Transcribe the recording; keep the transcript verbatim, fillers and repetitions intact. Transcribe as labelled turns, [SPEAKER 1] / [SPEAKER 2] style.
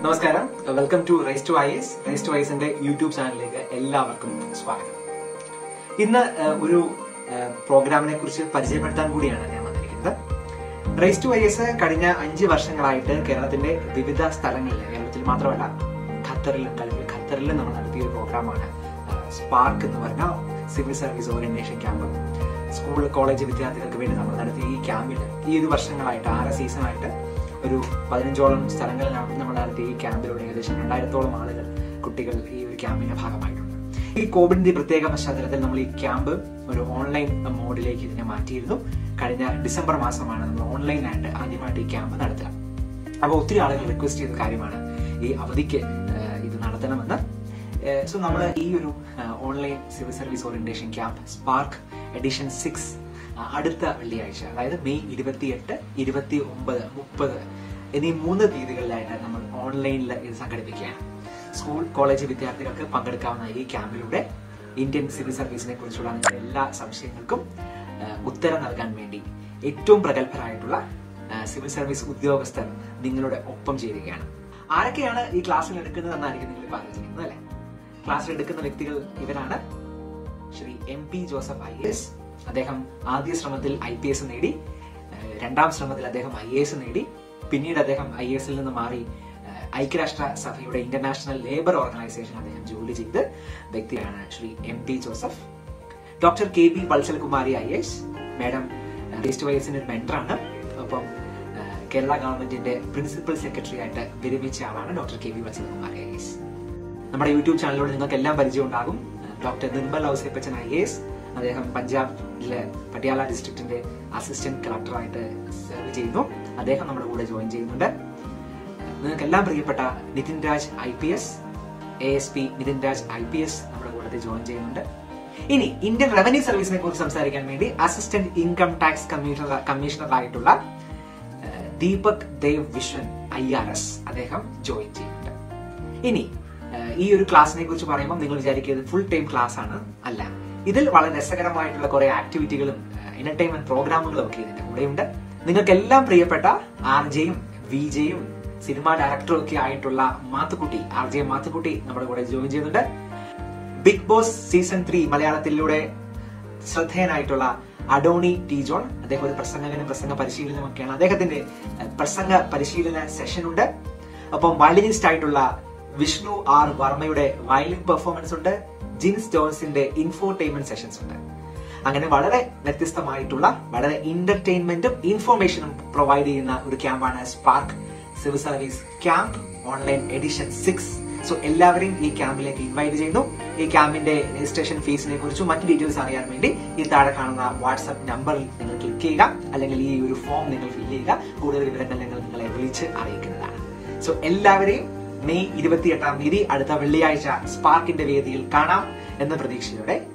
[SPEAKER 1] നമസ്കാരം, welcome to rise to I S. Rise to I എസിന്റെ YouTube ചാനലിലേക്ക് എല്ലാവർക്കും സ്വാഗതം. ഇന്ന് ഒരു പ്രോഗ്രാമിനെ കുറിച്ച് പരിചയപ്പെടുത്താൻ കൂടിയാണ് ഞാൻ വന്നിരിക്കുന്നത്. റൈസ് ടു ഐ എസ് കഴിഞ്ഞ അഞ്ച് വർഷങ്ങളായിട്ട് കേരളത്തിന്റെ വിവിധ സ്ഥലങ്ങളിൽ, കേരളത്തിൽ മാത്രമല്ല ഖത്തറിലും അല്ലെങ്കിൽ ഖത്തറിലും നമ്മൾ നടത്തിയ ഒരു പ്രോഗ്രാമാണ് സ്പാർക്ക് എന്ന് പറഞ്ഞ civil service orientation camp. School college വിദ്യാർത്ഥികൾക്ക് വേണ്ടി നമ്മൾ നടത്തിയ ഈ ക്യാമ്പിൽ ഈ ഒരു വർഷങ്ങളായിട്ട് ആറ് സീസണായിട്ട് ഒരു പതിനഞ്ചോളം സ്ഥലങ്ങളിലാണ് നമ്മൾ നടത്തിയ ഈ ക്യാമ്പിലൂടെ ഏകദേശം രണ്ടായിരത്തോളം ആളുകൾ, കുട്ടികൾ ഈ ഒരു ക്യാമ്പിന്റെ ഭാഗമായിട്ടുണ്ട്. ഈ കോവിഡിന്റെ പ്രത്യേക പശ്ചാത്തലത്തിൽ നമ്മൾ ഈ ക്യാമ്പ് ഒരു ഓൺലൈൻ മോഡിലേക്ക് ഇതിനെ മാറ്റിയിരുന്നു. കഴിഞ്ഞ ഡിസംബർ മാസമാണ് നമ്മൾ ഓൺലൈനായിട്ട് ആദ്യമായിട്ട് ഈ ക്യാമ്പ് നടത്തുക. അപ്പോൾ ഒത്തിരി ആളുകൾ റിക്വസ്റ്റ് ചെയ്ത കാര്യമാണ് ഈ അവധിക്ക് ഇത് നടത്തണമെന്ന്. സോ നമ്മൾ ഈ ഒരു online civil service orientation camp spark edition six അടുത്ത വെള്ളിയാഴ്ച, അതായത് മെയ് ഇരുപത്തിയെട്ട്, ഇരുപത്തി ഒമ്പത്, മുപ്പത് എന്നീ മൂന്ന് തീയതികളിലായിട്ട് നമ്മൾ ഓൺലൈനിൽ ഇത് സംഘടിപ്പിക്കുകയാണ്. സ്കൂൾ കോളേജ് വിദ്യാർത്ഥികൾക്ക് പങ്കെടുക്കാവുന്ന ഈ ക്യാമ്പിലൂടെ ഇന്ത്യൻ സിവിൽ സർവീസിനെ കുറിച്ചുള്ള എല്ലാ സംശയങ്ങൾക്കും ഉത്തരം നൽകാൻ വേണ്ടി ഏറ്റവും പ്രഗത്ഭരായിട്ടുള്ള സിവിൽ സർവീസ് ഉദ്യോഗസ്ഥർ നിങ്ങളുടെ ഒപ്പം ചേരുകയാണ്. ആരൊക്കെയാണ് ഈ ക്ലാസ്സിൽ എടുക്കുന്നതെന്നായിരിക്കും നിങ്ങൾ ഇപ്പോൾ ആലോചിക്കുന്നത് അല്ലെ? ക്ലാസ്സിൽ എടുക്കുന്ന വ്യക്തികൾ ഇവരാണ്. Shri M P Joseph I S, അദ്ദേഹം ആദ്യ ശ്രമത്തിൽ ഐ പി എസ് നേടി. രണ്ടാം ശ്രമത്തിൽ അദ്ദേഹം ഐ എ എസ് നേടി. പിന്നീട് അദ്ദേഹം ഐ എസിൽ നിന്ന് മാറി ഐക്യരാഷ്ട്ര സഭയുടെ ഇന്റർനാഷണൽ ലേബർ ഓർഗനൈസേഷൻ അദ്ദേഹം ജോലി ചെയ്ത് വ്യക്തിയാണ് Shri M P Joseph. Doctor K B Vatsalakumari I S, madam rise to I എസിന്റെ ഒരു മെന്ററാണ്. ഒപ്പം കേരള ഗവൺമെന്റിന്റെ പ്രിൻസിപ്പൽ സെക്രട്ടറി ആയിട്ട് വിരമിച്ച ആളാണ് doctor K B Vatsalakumari I S. നമ്മുടെ യൂട്യൂബ് ചാനലിലൂടെ നിങ്ങൾക്ക് എല്ലാം പരിചയം ഉണ്ടാകും. Doctor Nirmal Ouseppachan I S, അദ്ദേഹം പഞ്ചാബിലെ പട്യാല ഡിസ്ട്രിക്റ്റിന്റെ അസിസ്റ്റന്റ് കളക്ടറായിട്ട് സെർവ് ചെയ്യുന്നു. അദ്ദേഹം നമ്മുടെ കൂടെ ജോയിൻ ചെയ്യുന്നുണ്ട്. നിങ്ങൾക്ക് എല്ലാം പ്രിയപ്പെട്ട Nitin Raj I P S, A S P Nitin Raj I P S നമ്മുടെ കൂടെ ജോയിൻ ചെയ്യുന്നുണ്ട്. ഇനി ഇന്ത്യൻ റവന്യൂ സർവീസിനെ കുറിച്ച് സംസാരിക്കാൻ വേണ്ടി assistant income tax commissioner commissioner ആയിട്ടുള്ള Deepak Dev Vishwan I R S അദ്ദേഹം ജോയിൻ ചെയ്യുന്നുണ്ട്. ഇനി ഈ ഒരു ക്ലാസ്സിനെ കുറിച്ച് പറയുമ്പോൾ നിങ്ങൾ വിചാരിക്കുന്നത് ഫുൾ ടൈം ക്ലാസ് ആണ്. അല്ല, ഇതിൽ വളരെ രസകരമായിട്ടുള്ള കുറെ ആക്ടിവിറ്റികളും എന്റർടൈൻമെന്റ് പ്രോഗ്രാമുകളും ഒക്കെ ഇതിന്റെ കൂടെയുണ്ട്. നിങ്ങൾക്ക് എല്ലാം പ്രിയപ്പെട്ട ആർ ജെയും വി ജെയും സിനിമാ ഡയറക്ടറും ഒക്കെ ആയിട്ടുള്ള മാത്തുക്കുട്ടി, ആർ ജെ മാത്തുക്കുട്ടി നമ്മുടെ കൂടെ ജോയിൻ ചെയ്യുന്നുണ്ട്. ബിഗ് ബോസ് സീസൺ ത്രീ മലയാളത്തിലൂടെ ശ്രദ്ധേയനായിട്ടുള്ള അഡോണി ടി ജോൺ, അദ്ദേഹം ഒരു പ്രസംഗകനും പ്രസംഗ പരിശീലനമൊക്കെയാണ്. അദ്ദേഹത്തിന്റെ പ്രസംഗ പരിശീലന സെഷൻ ഉണ്ട്. ഒപ്പം വയലിനിസ്റ്റ് ആയിട്ടുള്ള വിഷ്ണു ആർ വർമ്മയുടെ വയലിൻ പെർഫോമൻസ് ഉണ്ട്. ജിൻസ് ജോൺസിന്റെ ഇൻഫോർടൈൻമെന്റ് സെഷൻസ് ഉണ്ട്. അങ്ങനെ വളരെ വ്യത്യസ്തമായിട്ടുള്ള വളരെ എന്റർടൈൻമെന്റും ഇൻഫോർമേഷനും പ്രൊവൈഡ് ചെയ്യുന്ന ഒരു ക്യാമ്പാണ് Spark civil service camp online edition six. So എല്ലാവരെയും ഈ ക്യാമ്പിലേക്ക് ഇൻവൈറ്റ് ചെയ്യുന്നു. ഈ ക്യാമ്പിന്റെ രജിസ്ട്രേഷൻ ഫീസിനെ കുറിച്ചും മറ്റു ഡീറ്റെയിൽസ് അറിയാൻ വേണ്ടി ഈ താഴെ കാണുന്ന വാട്സ്ആപ്പ് നമ്പറിൽ നിങ്ങൾ ക്ലിക്ക് ചെയ്യുക, അല്ലെങ്കിൽ ഈ ഒരു ഫോം നിങ്ങൾ ഫില്ല് ചെയ്യുക. കൂടുതൽ വിവരങ്ങൾ ഞങ്ങൾ നിങ്ങളെ വിളിച്ച് അറിയിക്കുന്നതാണ്. സോ എല്ലാവരെയും മെയ് ഇരുപത്തിയെട്ടാം തീയതി അടുത്ത വെള്ളിയാഴ്ച സ്പാർക്കിന്റെ വേദിയിൽ കാണാം എന്ന പ്രതീക്ഷയോടെ